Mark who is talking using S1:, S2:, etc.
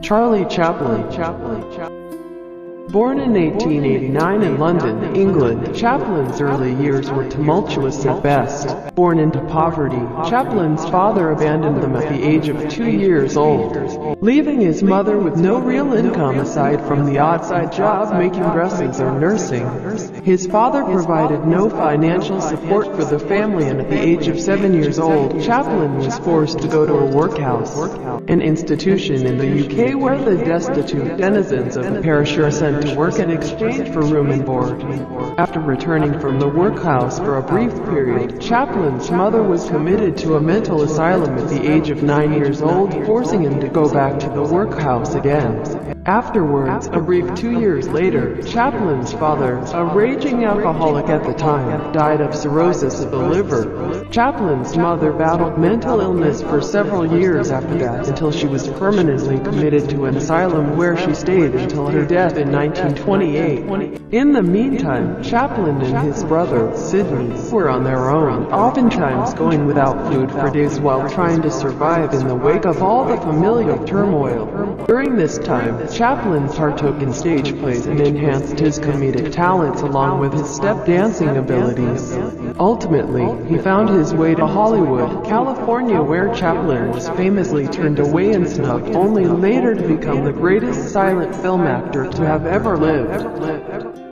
S1: Charlie Chaplin. Born in 1889 in London, England, Chaplin's early years were tumultuous at best. Born into poverty, Chaplin's father abandoned them at the age of 2 years old, leaving his mother with no real income aside from the odd side job making dresses or nursing. His father provided no financial support for the family, and at the age of 7 years old, Chaplin was forced to go to a workhouse, an institution in the UK where the destitute denizens of the parish are sent to work in exchange for room and board. After returning from the workhouse for a brief period, Chaplin's mother was committed to a mental asylum at the age of 9 years old, forcing him to go back to the workhouse again. Afterwards, a brief 2 years later, Chaplin's father, a raging alcoholic at the time, died of cirrhosis of the liver. Chaplin's mother battled mental illness for several years after that, until she was permanently committed to an asylum where she stayed until her death in 1928. In the meantime, Chaplin and his brother, Sidney, were on their own, oftentimes going without food for days while trying to survive in the wake of all the familial turmoil. During this time, Chaplin partook in stage plays and enhanced his comedic talents along with his step dancing abilities. Ultimately, he found his way to Hollywood, California, where Chaplin was famously turned away and snubbed, only later to become the greatest silent film actor to have ever lived.